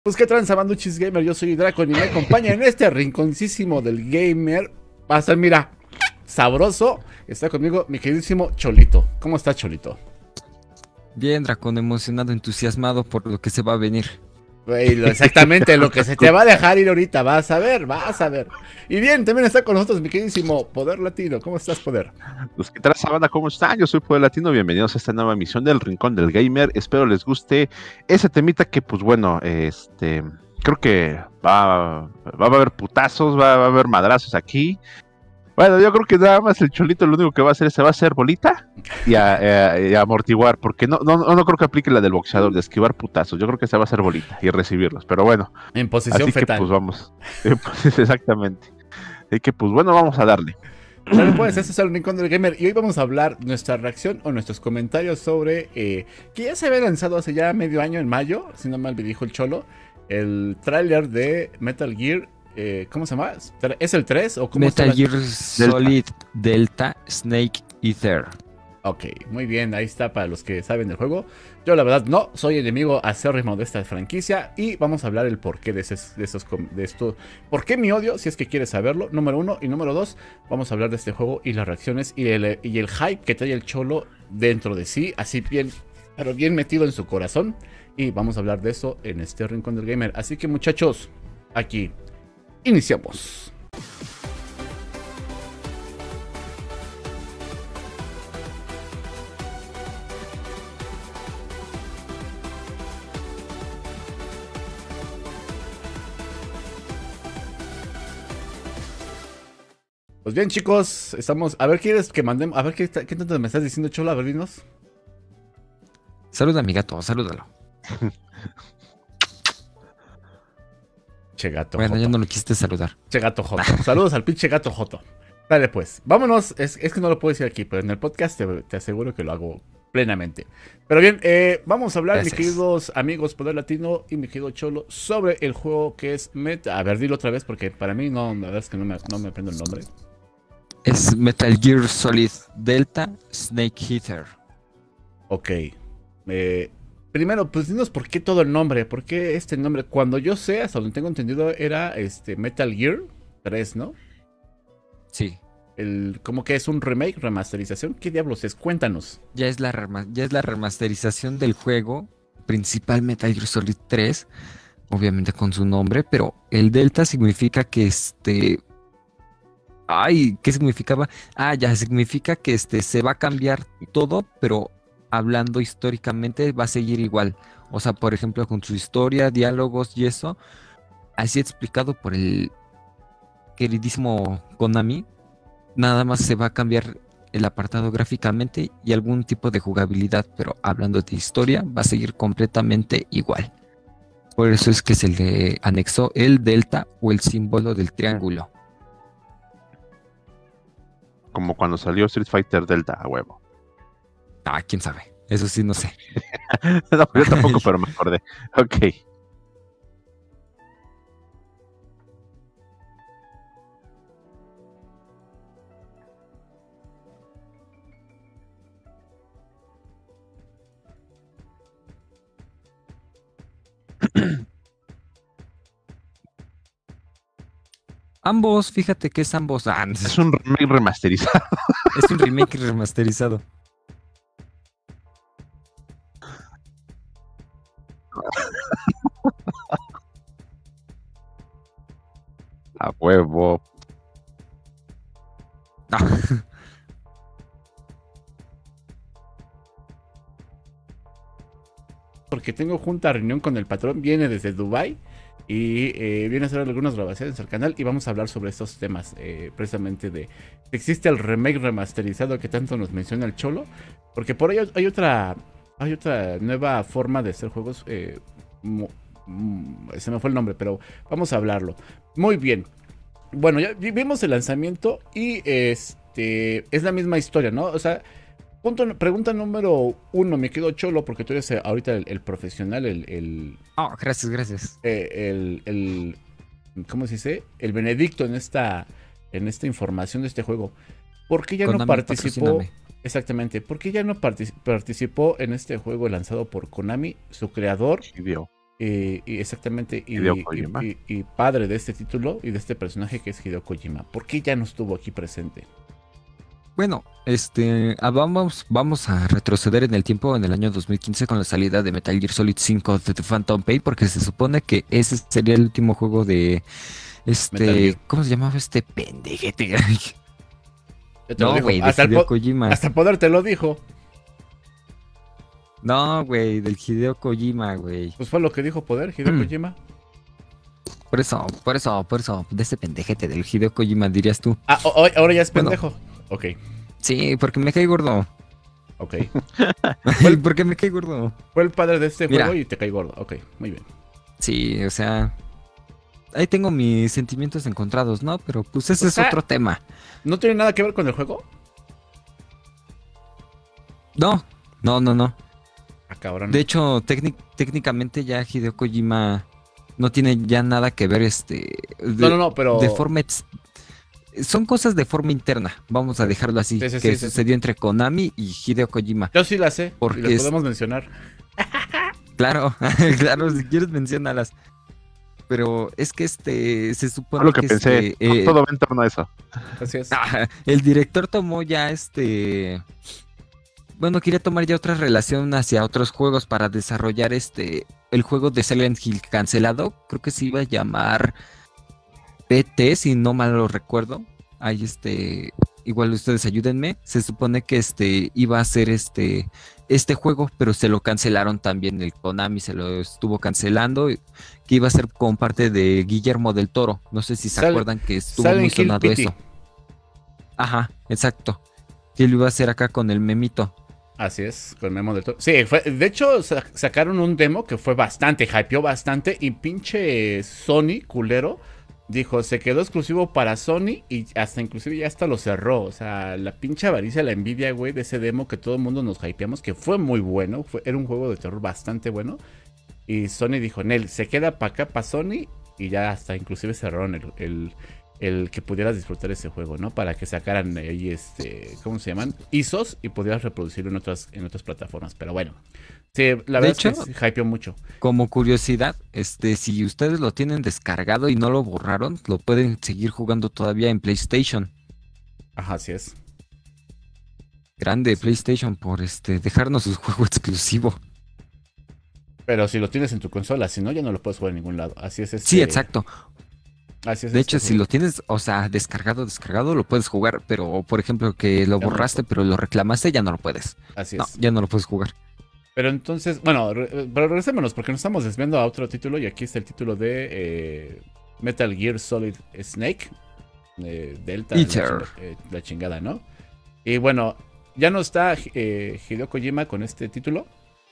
Pues qué tranza, Banduchis Gamer, yo soy Draco y me acompaña en este rinconcísimo del gamer. Va a ser, mira, sabroso. Está conmigo mi queridísimo Cholito. ¿Cómo está, Cholito? Bien, Dracón, emocionado, entusiasmado por lo que se va a venir. Güey, exactamente lo que se te va a dejar ir ahorita, vas a ver, vas a ver. Y bien, también está con nosotros mi queridísimo Poder Latino. ¿Cómo estás, Poder? Pues, ¿qué tal, banda? ¿Cómo están? Yo soy Poder Latino, bienvenidos a esta nueva emisión del Rincón del Gamer. Espero les guste ese temita que, pues bueno, creo que va a haber putazos, va a haber madrazos aquí. Bueno, yo creo que nada más el Cholito lo único que va a hacer es se va a hacer bolita y a amortiguar, porque no creo que aplique la del boxeador de esquivar putazos. Yo creo que se va a hacer bolita y recibirlos, pero bueno. En posición Así fetal. que pues vamos. Pues, exactamente. Así que pues bueno, vamos a darle. Bueno, pues este es el Rincón del Gamer y hoy vamos a hablar nuestra reacción o nuestros comentarios sobre que ya se había lanzado hace ya medio año, en mayo, si no mal me dijo el Cholo, el tráiler de Metal Gear. ¿Cómo se llama? ¿Es el 3 o cómo Metal está Gear Solid Delta Snake Eater. Ok, muy bien, ahí está para los que saben del juego. Yo la verdad no, soy enemigo acérrimo de esta franquicia y vamos a hablar el porqué de esto. ¿Por qué mi odio? Si es que quieres saberlo, número uno. Y número dos, vamos a hablar de este juego y las reacciones y el hype que trae el Cholo dentro de sí, así bien, pero bien metido en su corazón. Y vamos a hablar de eso en este Rincón del Gamer. Así que muchachos, aquí iniciamos. Pues bien, chicos, estamos. A ver, ¿quieres que mandemos? A ver, ¿qué tanto me estás diciendo, Cholo? A ver, dinos. Saluda a mi gato, salúdalo. Che gato Bueno, joto. ya no lo quisiste saludar. Che gato joto. Saludos al pinche gato joto. Dale, pues. Vámonos. Es que no lo puedo decir aquí, pero en el podcast te aseguro que lo hago plenamente. Pero bien, vamos a hablar, Gracias. mis queridos amigos Poder Latino y mi querido Cholo, sobre el juego que es Meta. A ver, dilo otra vez, porque para mí no, la verdad es que no me aprendo el nombre. Es Metal Gear Solid Delta Snake Eater. Ok. Primero, pues dinos por qué todo el nombre, por qué este nombre. Cuando yo sé, hasta donde tengo entendido, era Metal Gear 3, ¿no? Sí, Como que es un remake, remasterización. ¿Qué diablos es? Cuéntanos. ya es la remasterización del juego principal Metal Gear Solid 3, obviamente con su nombre, pero el Delta significa que Ay, ¿qué significaba? Ah, ya, significa que se va a cambiar todo, pero hablando históricamente va a seguir igual. O sea, por ejemplo, con su historia, diálogos y eso, así explicado por el queridísimo Konami, nada más se va a cambiar el apartado gráficamente y algún tipo de jugabilidad, pero hablando de historia, va a seguir completamente igual. Por eso es que se le anexó el delta o el símbolo del triángulo. Como cuando salió Street Fighter Delta, a huevo. Ah, quién sabe. Eso sí, no sé. No, yo tampoco, pero me acordé. Ok. Ambos, fíjate que es ambos. Ah, no sé. Es un remake remasterizado. Es un remake remasterizado. A huevo. Ah, Porque tengo junta reunión con el patrón. Viene desde Dubai y viene a hacer algunas grabaciones al canal. Y vamos a hablar sobre estos temas. Precisamente de si existe el remake remasterizado que tanto nos menciona el Cholo. Porque por ahí hay otra nueva forma de hacer juegos. Se me fue el nombre, pero vamos a hablarlo. Muy bien. Bueno, ya vimos el lanzamiento y es la misma historia, ¿no? O sea, pregunta número uno, me quedo Cholo, porque tú eres ahorita el profesional, oh, gracias, gracias. ¿cómo se dice? El Benedicto en esta información de este juego. ¿Por qué ya no Konami, participó? patrocíname. Exactamente, ¿por qué ya no participó en este juego lanzado por Konami, su creador Hideo. y exactamente, Hideo Kojima. y padre de este título y de este personaje que es Hideo Kojima. ¿Por qué ya no estuvo aquí presente? Bueno, vamos a retroceder en el tiempo en el año 2015 con la salida de Metal Gear Solid 5 de The Phantom Pain, porque se supone que ese sería el último juego de Metal Gear. ¿cómo se llamaba este pendejete? Ya te lo No, dijo. güey, de Hideo Kojima. Hasta Poder te lo dijo. No, güey, del Hideo Kojima, güey. Pues fue lo que dijo Poder, Hideo Kojima. Por eso, de ese pendejete del Hideo Kojima, dirías tú. Ah, ahora ya es Bueno. pendejo. Ok, Sí, porque me cae gordo. ok. Porque me cae gordo. Fue el padre de este Mira. juego y te cae gordo. Ok, muy bien. Sí, o sea, ahí tengo mis sentimientos encontrados, ¿no? Pero pues ese O es sea, otro tema. ¿No tiene nada que ver con el juego? No. Ah, cabrón. De hecho, técnicamente ya Hideo Kojima no tiene ya nada que ver No, pero... de forma son cosas de forma interna, vamos a dejarlo así, Sí, que sí. sucedió entre Konami y Hideo Kojima. Yo sí la sé, Porque y las podemos mencionar. Claro, claro, si quieres menciónalas. Pero es que se supone Fue lo que pensé. Todo va en torno a eso. Así es. el director tomó ya bueno, quería tomar ya otra relación hacia otros juegos para desarrollar el juego de Silent Hill cancelado, creo que se iba a llamar PT, si no mal lo recuerdo. Ahí igual ustedes ayúdenme. Se supone que iba a ser este juego, pero se lo cancelaron también. El Konami se lo estuvo cancelando, que iba a ser con parte de Guillermo del Toro. No sé si se acuerdan que estuvo muy Silent Hill sonado PT. eso. Ajá, exacto. Que lo iba a hacer acá con el memito. Así es, con Memo del Toro. Sí, de hecho sacaron un demo que fue bastante, hypeó bastante y pinche Sony, culero, dijo, se quedó exclusivo para Sony y hasta inclusive ya hasta lo cerró. O sea, la pinche avaricia, la envidia, güey, de ese demo que todo el mundo nos hypeamos, que fue muy bueno, era un juego de terror bastante bueno. Y Sony dijo, Nel, se queda para acá, para Sony, y ya hasta inclusive cerraron el que pudieras disfrutar ese juego, ¿no? Para que sacaran ahí, ¿cómo se llaman? ISOs y pudieras reproducirlo en otras plataformas. Pero bueno, sí, la verdad hecho, es que sí, hypeó mucho. Como curiosidad, si ustedes lo tienen descargado y no lo borraron, lo pueden seguir jugando todavía en PlayStation. Ajá, así es. Grande PlayStation por dejarnos su juego exclusivo. Pero si lo tienes en tu consola, si no, ya no lo puedes jugar en ningún lado. Así es Sí, exacto. Así es De hecho, si juego. lo tienes, o sea, descargado, lo puedes jugar, pero por ejemplo que lo Ya no lo borraste, pero lo reclamaste, ya no lo puedes. Así No, es. ya no lo puedes jugar. Pero entonces, bueno, pero regresémonos porque nos estamos desviando a otro título y aquí está el título de Metal Gear Solid Snake. Delta, Eater. la chingada, ¿no? Y bueno, ya no está Hideo Kojima con este título.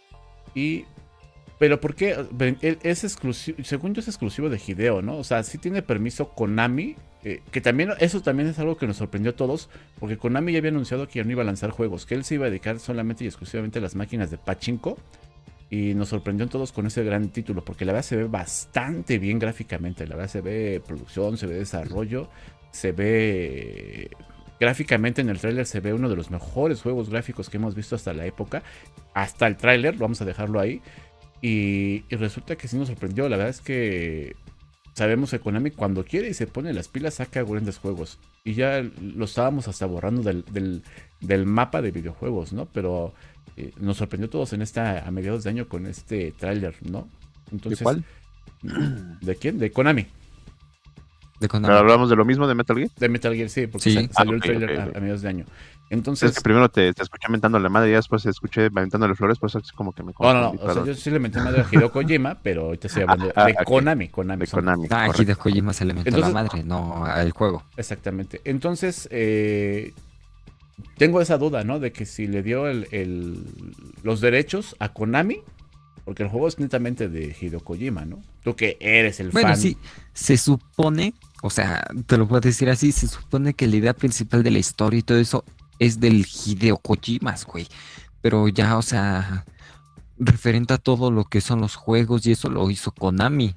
Pero ¿por qué? Él es exclusivo, según yo es exclusivo de Hideo, ¿no? O sea, sí tiene permiso Konami, que también, eso también es algo que nos sorprendió a todos, porque Konami ya había anunciado que ya no iba a lanzar juegos, que él se iba a dedicar solamente y exclusivamente a las máquinas de pachinko, y nos sorprendió a todos con ese gran título, porque la verdad se ve bastante bien gráficamente, la verdad se ve producción, se ve desarrollo, se ve... Gráficamente en el tráiler se ve uno de los mejores juegos gráficos que hemos visto hasta la época, hasta el tráiler, vamos a dejarlo ahí. Y resulta que sí nos sorprendió. La verdad es que sabemos que Konami cuando quiere y se pone las pilas saca grandes juegos. Y ya lo estábamos hasta borrando del mapa de videojuegos, ¿no? Pero nos sorprendió a todos a mediados de año con este tráiler, ¿no? Entonces, ¿De cuál? ¿De quién? De Konami. De ¿Pero Konami. hablamos de lo mismo de Metal Gear? De Metal Gear, sí, porque Sí. salió el Ok, tráiler ok. a mediados de año. Es Entonces, que primero te escuché mentándole la madre y después te escuché aventándole flores, por eso es como que me no, confundí. o sea, perdón. yo sí le metí madre a Hideo Kojima, pero ahorita estoy hablando de ok. Konami. De son- Konami. Ah, correcto. Hideo Kojima se le metió Entonces- la madre, no al juego. Exactamente. Entonces, tengo esa duda, ¿no? De que si le dio los derechos a Konami, porque el juego es netamente de Hideo Kojima, ¿no? Tú que eres el Bueno, fan. sí, se supone, o sea, te lo puedo decir así, se supone que la idea principal de la historia y todo eso es del Hideo Kojima, güey. Pero ya, o sea, referente a todo lo que son los juegos y eso lo hizo Konami.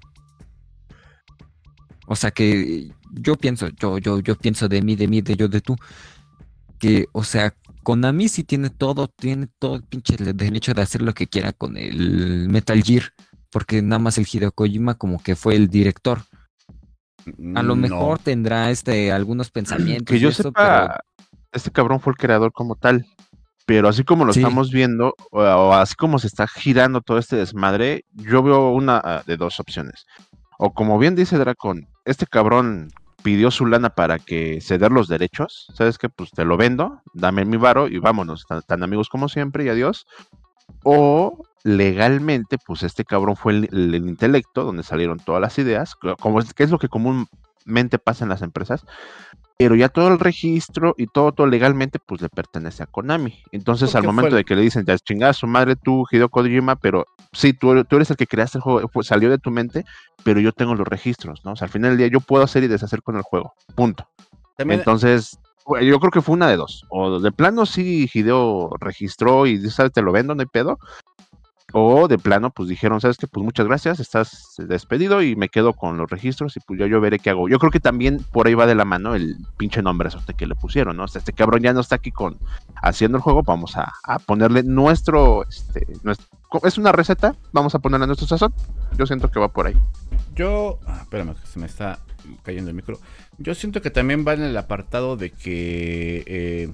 O sea que yo pienso, yo pienso de mí, de tú, que, o sea, Konami sí tiene todo el pinche derecho de hacer lo que quiera con el Metal Gear. porque nada más el Hideo Kojima como que fue el director. A lo mejor No. tendrá algunos pensamientos Que y yo eso, pero sepa, este cabrón fue el creador como tal. Pero así como lo sí, estamos viendo, o así como se está girando todo este desmadre, yo veo una de dos opciones. O como bien dice Dracon, este cabrón pidió su lana para que ceder los derechos. ¿Sabes qué? Pues te lo vendo, dame mi varo y vámonos, tan amigos como siempre y adiós. O legalmente, pues este cabrón fue el intelecto donde salieron todas las ideas, que es lo que comúnmente pasa en las empresas, pero ya todo el registro y todo legalmente, pues le pertenece a Konami. Entonces, al Porque fue momento de que le dicen, ya chingada su madre tú, Hideo Kojima, pero sí, tú eres el que creaste el juego, pues, salió de tu mente, pero yo tengo los registros, ¿no? O sea, al final del día yo puedo hacer y deshacer con el juego, punto. también. Entonces, yo creo que fue una de dos. O de plano sí Hideo registró y dice, ¿sabes? Te lo vendo, no hay pedo. O de plano, pues dijeron, ¿sabes qué? Pues muchas gracias, estás despedido y me quedo con los registros y pues yo veré qué hago. Yo creo que también por ahí va de la mano el pinche nombre que le pusieron, ¿no? O sea, este cabrón ya no está aquí haciendo el juego, vamos a ponerle nuestro, es una receta, vamos a ponerle nuestro sazón. Yo siento que va por ahí. Espérame, que se me está cayendo el micro. Yo siento que también va en el apartado de que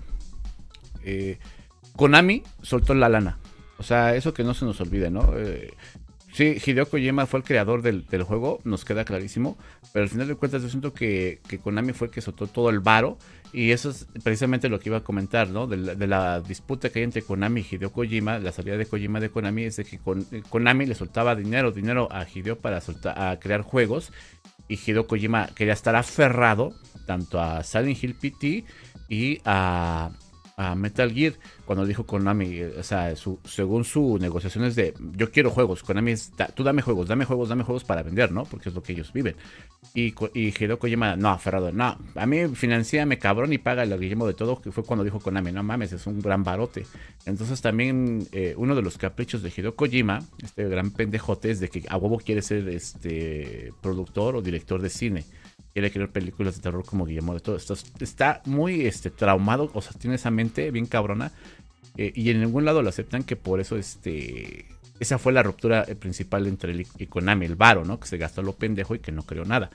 Konami soltó la lana. O sea, eso que no se nos olvide, ¿no? Sí, Hideo Kojima fue el creador del juego, nos queda clarísimo, pero al final de cuentas yo siento que Konami fue el que soltó todo el varo, y eso es precisamente lo que iba a comentar, ¿no? De la disputa que hay entre Konami y Hideo Kojima, la salida de Kojima de Konami es de que Konami le soltaba dinero a Hideo a crear juegos, y Hideo Kojima quería estar aferrado tanto a Silent Hill PT y a Metal Gear, cuando dijo Konami, o sea, según su negociación es de, yo quiero juegos, Konami es, tú dame juegos para vender, ¿no? Porque es lo que ellos viven. Y Hideo Kojima, no, aferrado, no, a mí financiame cabrón y paga el Guillermo de todo, que fue cuando dijo Konami, no mames, es un gran barote. Entonces también uno de los caprichos de Hideo Kojima, este gran pendejote, es de que a huevo quiere ser productor o director de cine. Quiere crear películas de terror como Guillermo de todo. Está muy traumado, o sea, tiene esa mente bien cabrona, y en ningún lado lo aceptan, que por eso esa fue la ruptura principal entre él y Konami, el varo, ¿no? Que se gastó lo pendejo y que no creó nada.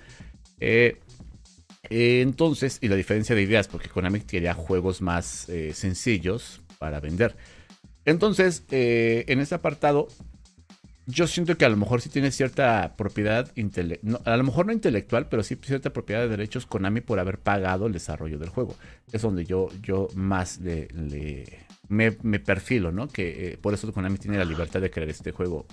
Entonces, y la diferencia de ideas, porque Konami quería juegos más sencillos para vender. Entonces, en ese apartado, yo siento que a lo mejor sí tiene cierta propiedad intelectual, a lo mejor no intelectual, pero sí cierta propiedad de derechos Konami por haber pagado el desarrollo del juego. Es donde yo más me perfilo, ¿no? Que por eso Konami tiene la libertad de crear este juego.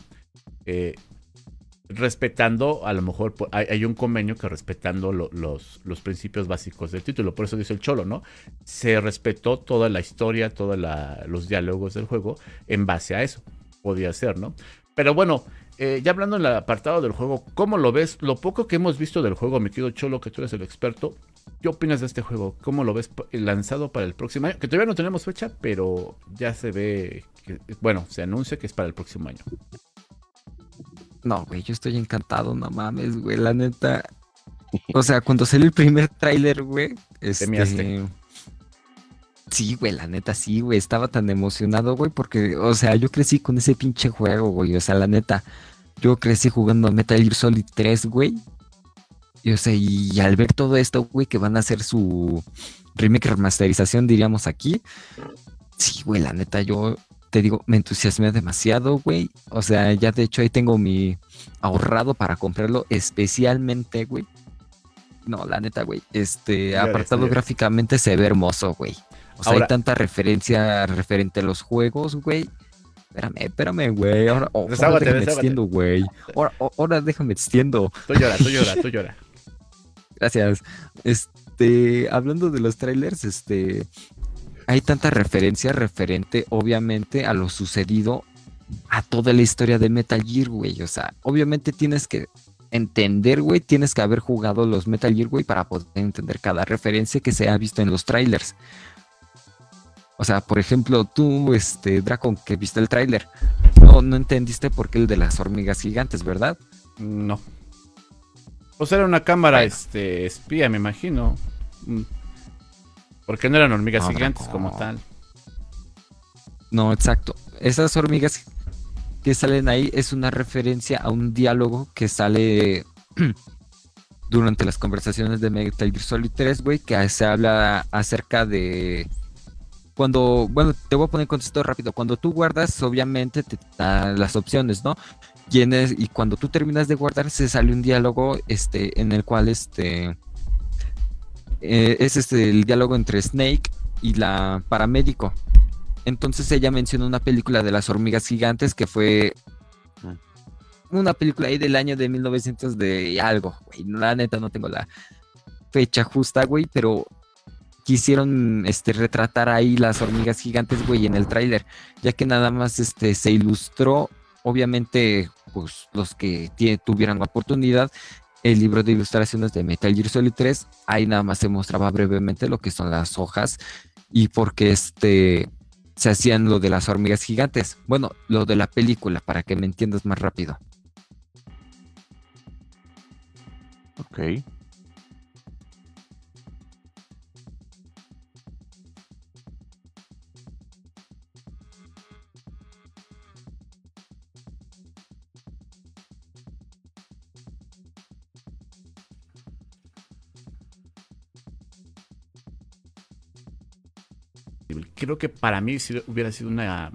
Respetando, a lo mejor hay un convenio que respetando los principios básicos del título. Por eso dice el Cholo, ¿no? Se respetó toda la historia, todos los diálogos del juego en base a eso. Podía ser, ¿no? Pero bueno, ya hablando en el apartado del juego, ¿cómo lo ves? Lo poco que hemos visto del juego, mi querido Cholo, que tú eres el experto, ¿qué opinas de este juego? ¿Cómo lo ves lanzado para el próximo año? Que todavía no tenemos fecha, pero ya se ve, bueno, se anuncia que es para el próximo año. no, güey, yo estoy encantado, no mames, güey, la neta. O sea, cuando salió el primer tráiler, güey, Temiaste. sí, güey, la neta, sí, güey, estaba tan emocionado, güey, porque, o sea, yo crecí con ese pinche juego, güey, o sea, la neta, yo crecí jugando Metal Gear Solid 3, güey, y, o sea, y al ver todo esto, güey, que van a hacer su remake remasterización, diríamos aquí, sí, güey, la neta, yo te digo, me entusiasmé demasiado, güey, o sea, ya de hecho ahí tengo mi ahorrado para comprarlo especialmente, güey. No, la neta, güey, apartado gráficamente se ve hermoso, güey. O sea, Ahora, hay tanta referencia referente a los juegos, güey. Espérame, güey. Ahora déjame extiendo, güey. Ahora déjame extiendo. Tú llora. Gracias. Hablando de los trailers, hay tanta referencia referente, obviamente, a lo sucedido a toda la historia de Metal Gear, güey. O sea, obviamente tienes que entender, güey, tienes que haber jugado los Metal Gear, güey, para poder entender cada referencia que se ha visto en los trailers. O sea, por ejemplo, tú, Dracon, que viste el tráiler, no entendiste por qué el de las hormigas gigantes, ¿verdad? No. O sea, era una cámara Bueno. espía, me imagino. Porque no eran hormigas No, gigantes Draco. como tal. No, exacto. Esas hormigas, que salen ahí es una referencia a un diálogo que sale durante las conversaciones de Metal Gear Solid 3, güey, que se habla acerca de cuando, bueno, te voy a poner en contexto rápido. Cuando tú guardas, obviamente te da las opciones, ¿no? Y cuando tú terminas de guardar, se sale un diálogo en el cual es el diálogo entre Snake y la paramédico. Entonces ella menciona una película de las hormigas gigantes que fue una película ahí del año de 1900 de algo, güey. La neta no tengo la fecha justa, güey, pero quisieron retratar ahí las hormigas gigantes, güey, en el tráiler, ya que nada más se ilustró, obviamente, pues los que tuvieran la oportunidad, el libro de ilustraciones de Metal Gear Solid 3, ahí nada más se mostraba brevemente lo que son las hojas y por qué se hacían lo de las hormigas gigantes. Bueno, lo de la película, para que me entiendas más rápido. Ok. Creo que para mí sí hubiera sido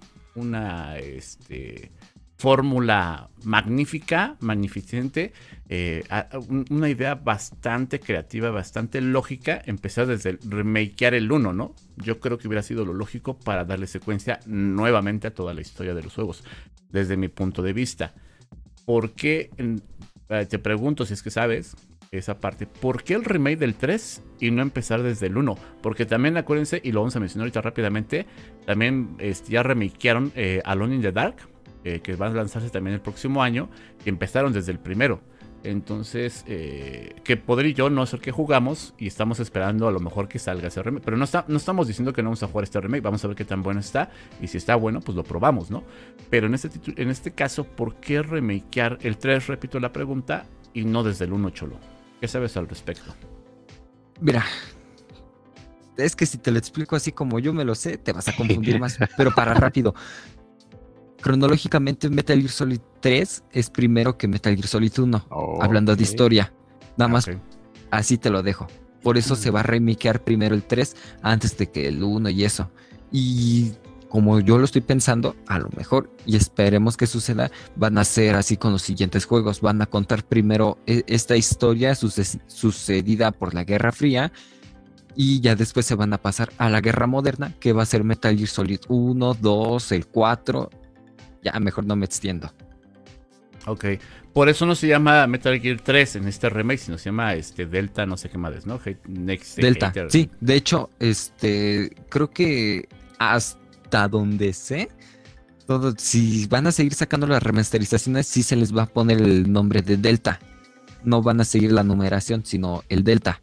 fórmula magnífica, magnificente, una idea bastante creativa, bastante lógica, empezar desde remakear el 1, ¿no? Yo creo que hubiera sido lo lógico para darle secuencia nuevamente a toda la historia de los juegos, desde mi punto de vista. ¿Por qué? Te pregunto si es que sabes esa parte. ¿Por qué el remake del 3 y no empezar desde el 1? Porque también acuérdense, y lo vamos a mencionar ahorita rápidamente, también ya remakearon Alone in the Dark, que van a lanzarse también el próximo año, y empezaron desde el primero. Entonces, que Poder y yo no es el que jugamos y estamos esperando a lo mejor que salga ese remake. Pero no estamos diciendo que no vamos a jugar este remake, vamos a ver qué tan bueno está. Y si está bueno, pues lo probamos, ¿no? Pero en este caso, ¿por qué remakear el 3? Repito la pregunta, y no desde el 1, Cholo. ¿Qué sabes al respecto? Mira, es que si te lo explico así como yo me lo sé, te vas a confundir más. Pero para rápido. Cronológicamente, Metal Gear Solid 3 es primero que Metal Gear Solid 1, hablando de historia. Nada más así te lo dejo. Por eso se va a remakear primero el 3 antes de que el 1 y eso. Y como yo lo estoy pensando, a lo mejor, y esperemos que suceda, van a ser así con los siguientes juegos. Van a contar primero esta historia sucedida por la Guerra Fría, y ya después se van a pasar a la Guerra Moderna, que va a ser Metal Gear Solid 1, 2, el 4. Ya, mejor no me extiendo. Ok, por eso no se llama Metal Gear 3 en este remake, sino se llama Delta, no sé qué más, ¿no? Delta, sí, de hecho, creo que hasta donde sé, si van a seguir sacando las remasterizaciones, sí se les va a poner el nombre de Delta. No van a seguir la numeración, sino el Delta.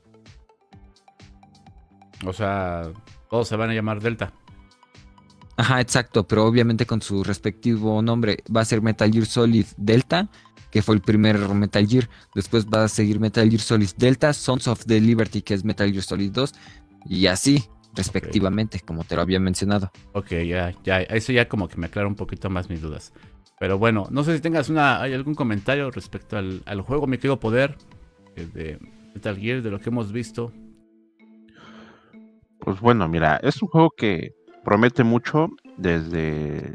O sea, todos se van a llamar Delta. Ajá, exacto, pero obviamente con su respectivo nombre. Va a ser Metal Gear Solid Delta, que fue el primer Metal Gear. Después va a seguir Metal Gear Solid Delta, Sons of the Liberty, que es Metal Gear Solid 2, y así, respectivamente, como te lo había mencionado. Ok, ya, eso ya como que me aclara un poquito más mis dudas. Pero bueno, no sé si tengas hay algún comentario respecto al juego, mi querido Poder, de Metal Gear, de lo que hemos visto. Pues bueno, mira, es un juego que promete mucho desde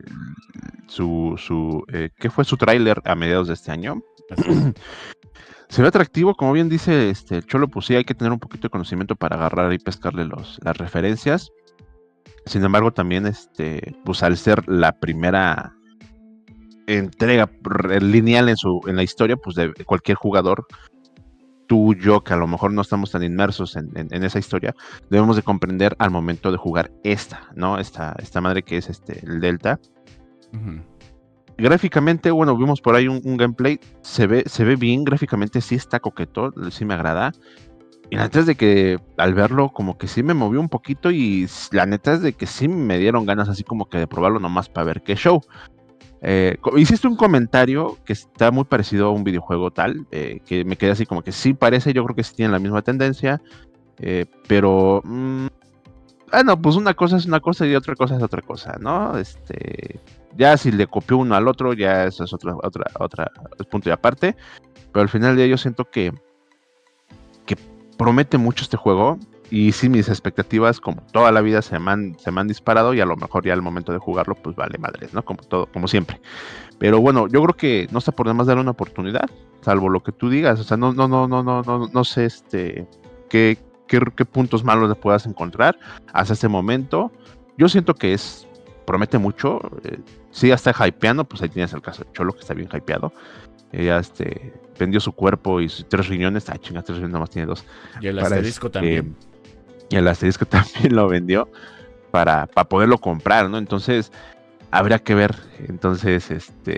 ¿qué fue su tráiler a mediados de este año? Se ve atractivo, como bien dice Cholo, pues sí, hay que tener un poquito de conocimiento para agarrar y pescarle las referencias. Sin embargo, también pues al ser la primera entrega lineal en la historia, pues de cualquier jugador, tú y yo, que a lo mejor no estamos tan inmersos en esa historia, debemos de comprender al momento de jugar esta madre que es el Delta. Uh-huh. Gráficamente, bueno, vimos por ahí un gameplay, se ve bien, gráficamente sí está coqueto, sí me agrada. Y la neta es de que al verlo como que sí me movió un poquito, y la neta es de que sí me dieron ganas así como que de probarlo nomás para ver qué show. Hiciste un comentario que está muy parecido a un videojuego tal, que me quedé así como que sí parece, yo creo que sí tienen la misma tendencia, pero bueno, pues una cosa es una cosa y otra cosa es otra cosa, ¿no? Ya si le copió uno al otro, ya eso es otra punto y aparte. Pero al final del día yo siento que promete mucho este juego. Y sí, mis expectativas, como toda la vida, se me han disparado. Y a lo mejor ya al momento de jugarlo, pues vale madres, ¿no? Como todo, como siempre. Pero bueno, yo creo que no está por demás darle una oportunidad. Salvo lo que tú digas. O sea, no sé qué puntos malos le puedas encontrar hasta este momento. Yo siento que promete mucho. Sí, hasta hypeando, pues ahí tienes el caso de Cholo, que está bien hypeado. Ella vendió su cuerpo y sus 3 riñones. Chinga, 3 riñones, nomás tiene 2. Y el asterisco también. Y el asterisco también lo vendió para poderlo comprar, ¿no? Entonces, habría que ver. Entonces,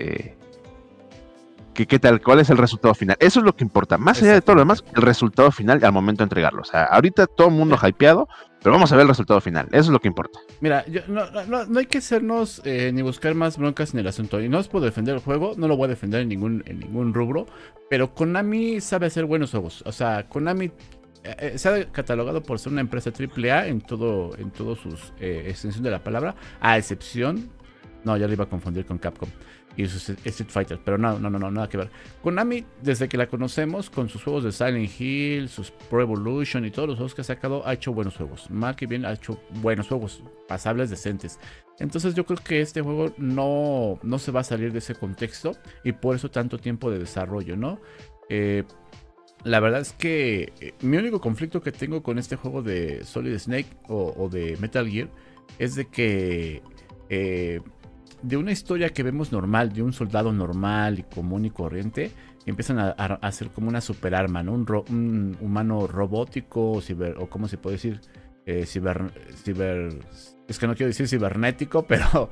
¿qué tal? ¿Cuál es el resultado final? Eso es lo que importa. Más allá de todo lo demás, el resultado final al momento de entregarlo. O sea, ahorita todo el mundo hypeado, pero vamos a ver el resultado final. Eso es lo que importa. Mira, no hay que hacernos ni buscar más broncas en el asunto. Y no es por defender el juego, no lo voy a defender en ningún rubro, pero Konami sabe hacer buenos juegos. O sea, Konami se ha catalogado por ser una empresa AAA en todo sus extensión de la palabra, a excepción... No, ya lo iba a confundir con Capcom y sus Street Fighter, pero no, nada que ver. Konami, desde que la conocemos, con sus juegos de Silent Hill, sus Pro Evolution y todos los juegos que ha sacado, ha hecho buenos juegos. Mal que bien, ha hecho buenos juegos, pasables, decentes. Entonces yo creo que este juego no se va a salir de ese contexto y por eso tanto tiempo de desarrollo, ¿no? La verdad es que mi único conflicto que tengo con este juego de Solid Snake o de Metal Gear es de que... de una historia que vemos normal, de un soldado normal y común y corriente, empiezan a hacer como una superarma, ¿no? Un humano robótico, o ¿cómo se puede decir? Es que no quiero decir cibernético, pero...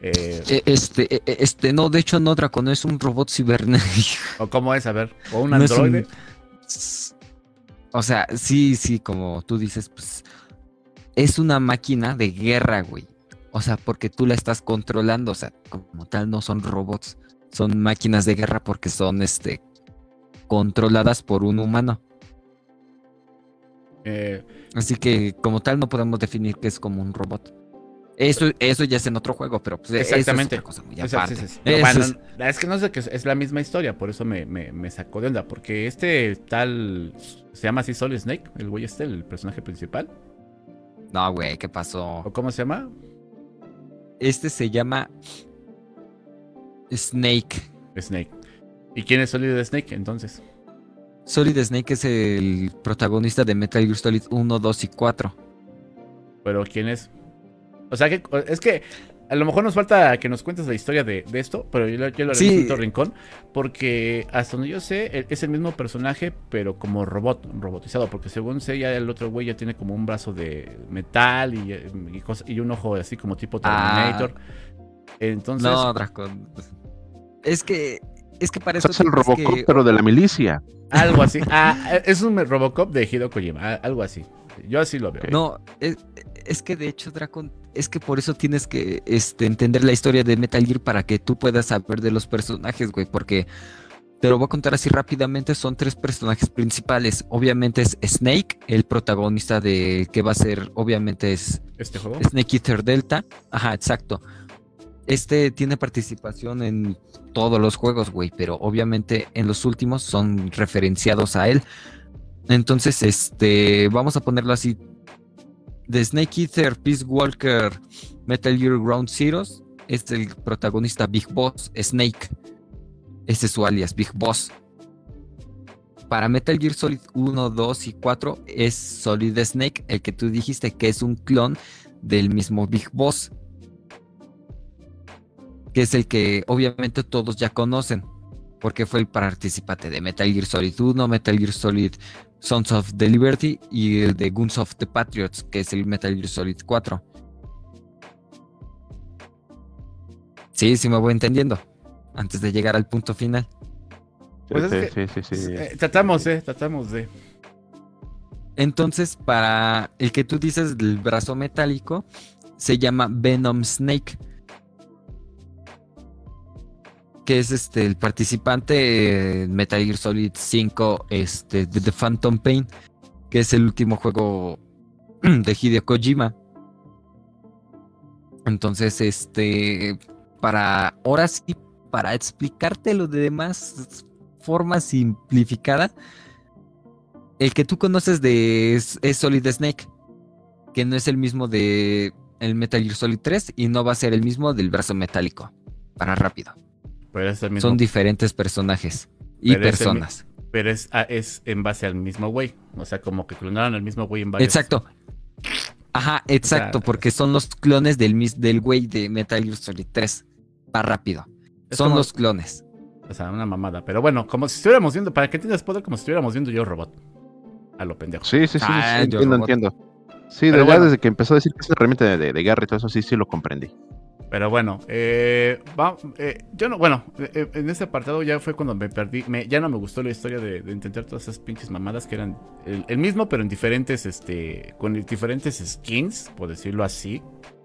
No, de hecho no, Draco, no es un robot cibernético. ¿O cómo es? A ver, ¿o un No es androide? O sea, sí, como tú dices, pues... Es una máquina de guerra, güey. O sea, porque tú la estás controlando, o sea, como tal no son robots, son máquinas de guerra porque son controladas por un humano. Así que como tal no podemos definir que es como un robot. Eso ya es en otro juego, pero pues exactamente. Eso es otra cosa muy aparte. Sí. Bueno, es que no sé, que es la misma historia, por eso me sacó de onda, porque tal se llama así Solid Snake, el güey el personaje principal. No, güey, ¿qué pasó? ¿O cómo se llama? Se llama Snake. ¿Y quién es Solid Snake entonces? Solid Snake es el protagonista de Metal Gear Solid 1, 2 y 4. ¿Pero quién es? O sea, es que a lo mejor nos falta que nos cuentes la historia de esto, pero yo lo haré en otro rincón, porque hasta donde yo sé, es el mismo personaje, pero como robotizado, porque según sé, ya el otro güey ya tiene como un brazo de metal y un ojo así como tipo Terminator. Entonces... No, Dracon. Es que para eso... Es el Robocop, pero de la milicia. Algo así. Es un Robocop de Hideo Kojima, algo así. Yo así lo veo. No, es que de hecho, Dracon, es que por eso tienes que entender la historia de Metal Gear para que tú puedas saber de los personajes, güey, porque te lo voy a contar así rápidamente, son 3 personajes principales. Obviamente es Snake, el protagonista de que va a ser, obviamente es ¿este juego? Snake Eater Delta. Ajá, exacto. Tiene participación en todos los juegos, güey, pero obviamente en los últimos son referenciados a él. Entonces, vamos a ponerlo así. De Snake Eater, Peace Walker, Metal Gear Ground Zeroes, es el protagonista Big Boss, Snake. Ese es su alias, Big Boss. Para Metal Gear Solid 1, 2 y 4 es Solid Snake, el que tú dijiste que es un clon del mismo Big Boss, que es el que obviamente todos ya conocen, porque fue el participante de Metal Gear Solid 1, Metal Gear Solid Sons of the Liberty y el de Guns of the Patriots, que es el Metal Gear Solid 4. Sí, me voy entendiendo, antes de llegar al punto final. Pues sí. Tratamos de... Entonces, para el que tú dices del brazo metálico, se llama Venom Snake, que es el participante en Metal Gear Solid 5, de The Phantom Pain, que es el último juego de Hideo Kojima. Entonces, ahora sí, para explicártelo de demás forma simplificada, el que tú conoces es Solid Snake, que no es el mismo de el Metal Gear Solid 3 y no va a ser el mismo del brazo metálico, para rápido. Pero es el mismo. Son diferentes personajes y personas. Pero es en base al mismo güey. O sea, como que clonaron al mismo güey en varios. Exacto. Ajá, exacto, O sea, porque son los clones del güey de Metal Gear Solid 3. Para rápido. Son como, los clones. O sea, una mamada. Pero bueno, como si estuviéramos viendo, para que entiendas, poder, como si estuviéramos viendo Yo Robot. A lo pendejo. Sí, entiendo. Sí, desde que empezó a decir que es herramienta de guerra y todo eso, sí lo comprendí. Pero bueno, yo no, bueno, en ese apartado ya fue cuando me perdí, ya no me gustó la historia de intentar todas esas pinches mamadas que eran el mismo, pero en diferentes, con diferentes skins, por decirlo así.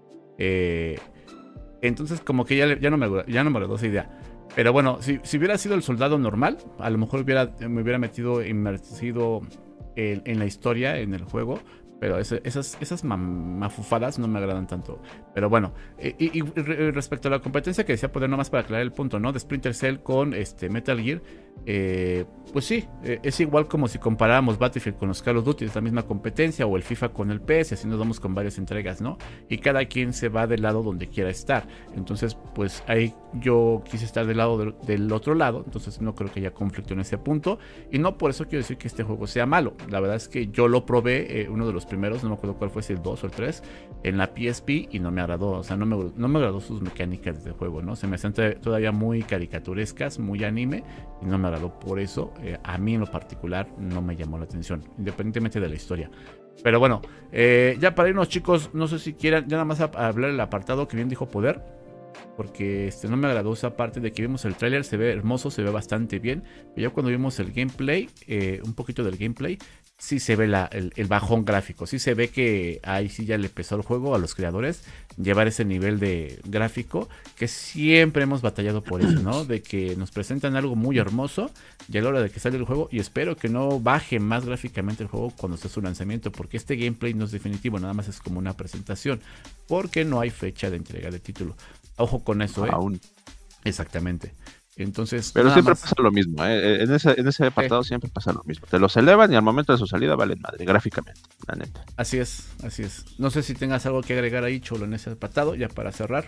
Entonces como que ya no me agradó esa idea. Pero bueno, si hubiera sido el soldado normal, a lo mejor me hubiera metido inmersido en la historia, en el juego. Pero esas mafufadas no me agradan tanto. Pero bueno, y respecto a la competencia que decía Poder, nomás para aclarar el punto, ¿no? De Splinter Cell con Metal Gear. Pues sí, es igual como si comparáramos Battlefield con los Call of Duty, es la misma competencia, o el FIFA con el PS, y así nos vamos con varias entregas, ¿no? Y cada quien se va del lado donde quiera estar. Entonces, pues ahí yo quise estar del lado del otro lado, entonces no creo que haya conflicto en ese punto. Y no por eso quiero decir que este juego sea malo. La verdad es que yo lo probé, uno de los primeros, no me acuerdo cuál fue, si el 2 o el 3, en la PSP, y no me agradó. O sea, no me agradó sus mecánicas de juego, ¿no? Se me hacen todavía muy caricaturescas, muy anime, y no me agradó. Por eso, a mí en lo particular no me llamó la atención, independientemente de la historia. Pero bueno, ya para irnos, chicos, no sé si quieran ya nada más hablar el apartado que bien dijo Poder, porque no me agradó esa parte de que vimos el tráiler. Se ve hermoso, se ve bastante bien, pero ya cuando vimos el gameplay, un poquito del gameplay, sí se ve el bajón gráfico. Sí se ve que ahí sí ya le pesó el juego a los creadores llevar ese nivel de gráfico, que siempre hemos batallado por eso, ¿no? De que nos presentan algo muy hermoso y a la hora de que sale el juego, y espero que no baje más gráficamente el juego cuando esté su lanzamiento, porque este gameplay no es definitivo, nada más es como una presentación, porque no hay fecha de entrega de título. Ojo con eso, Aún. Exactamente. Entonces, pero siempre pasa lo mismo, en ese apartado siempre pasa lo mismo. Te los elevan y al momento de su salida valen madre, gráficamente, la neta. Así es. No sé si tengas algo que agregar ahí, Cholo, en ese apartado, ya para cerrar.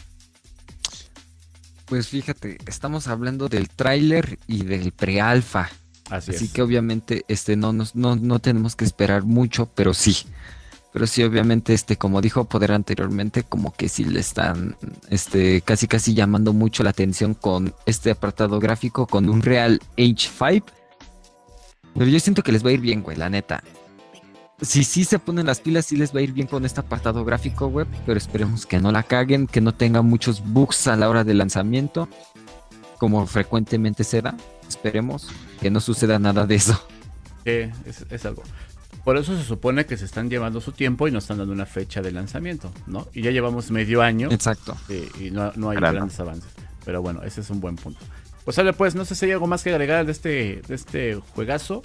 Pues fíjate, estamos hablando del tráiler y del pre-alfa. Así que obviamente no tenemos que esperar mucho, pero sí. Pero sí, obviamente, como dijo Poder anteriormente, como que sí le están casi llamando mucho la atención con este apartado gráfico, con un Unreal Engine 5. Pero yo siento que les va a ir bien, güey, la neta. Si sí se ponen las pilas, sí les va a ir bien con este apartado gráfico, güey. Pero esperemos que no la caguen, que no tenga muchos bugs a la hora del lanzamiento, como frecuentemente se da. Esperemos que no suceda nada de eso. Es algo. Por eso se supone que se están llevando su tiempo y nos están dando una fecha de lanzamiento, ¿no? Y ya llevamos medio año. Exacto. Y no hay grandes avances. Pero bueno, ese es un buen punto. Pues sale, pues, no sé si hay algo más que agregar de este juegazo.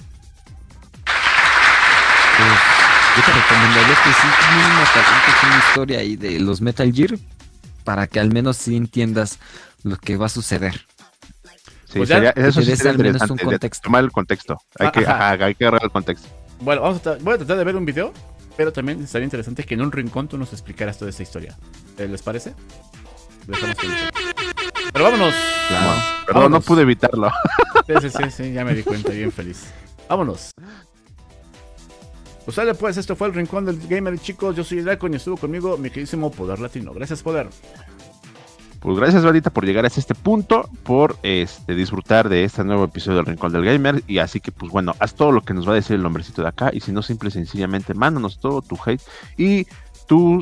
Pues, yo te recomendaría que sí mínimo te una historia ahí de los Metal Gear, para que al menos sí entiendas lo que va a suceder. Sí, pues eso sí sería al menos un contexto. Tomar el contexto. Hay que agarrar el contexto. Bueno, voy a tratar de ver un video, pero también estaría interesante que en un rincón tú nos explicaras toda esta historia. ¿Les parece? Pero vámonos. Claro. Perdón, no pude evitarlo. Sí, ya me di cuenta, bien feliz. Vámonos. Pues sale, pues, esto fue el Rincón del Gamer, chicos. Yo soy Draco y estuvo conmigo mi queridísimo Poder Latino. Gracias, Poder. Pues gracias, Varita, por llegar hasta este punto, por disfrutar de este nuevo episodio del Rincón del Gamer. Y así que, pues bueno, haz todo lo que nos va a decir el hombrecito de acá. Y si no, simple y sencillamente, mándanos todo tu hate y tu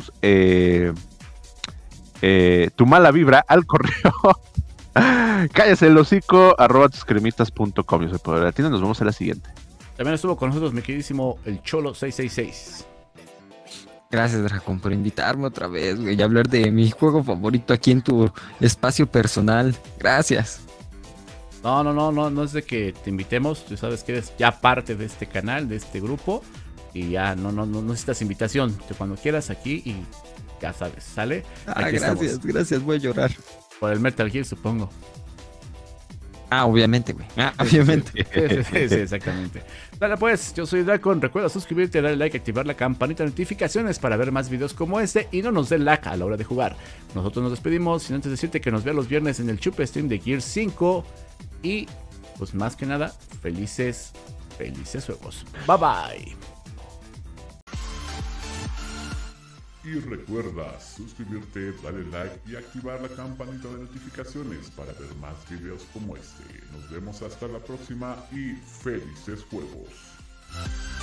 mala vibra al correo. Cállese el hocico, @tuscremistas.com. Yo soy Poder Latino, nos vemos en la siguiente. También estuvo con nosotros mi queridísimo el Cholo 666. Gracias, Dracon, por invitarme otra vez, güey, y hablar de mi juego favorito aquí en tu espacio personal. Gracias. No es de que te invitemos, tú sabes que eres ya parte de este canal, de este grupo, y ya no necesitas invitación. Cuando quieras aquí y Ya sabes, ¿sale? Gracias, estamos. Gracias, voy a llorar. Por el Metal Gear, supongo. Obviamente, güey. Obviamente. Sí, exactamente. Dale pues, yo soy Dracon. Recuerda suscribirte, darle like, activar la campanita de notificaciones para ver más videos como este y no nos den lag a la hora de jugar. Nosotros nos despedimos sin antes decirte que nos vea los viernes en el Chupe Stream de Gear 5 y pues más que nada, felices juegos. Bye bye. Y recuerda suscribirte, darle like y activar la campanita de notificaciones para ver más videos como este. Nos vemos hasta la próxima y felices juegos.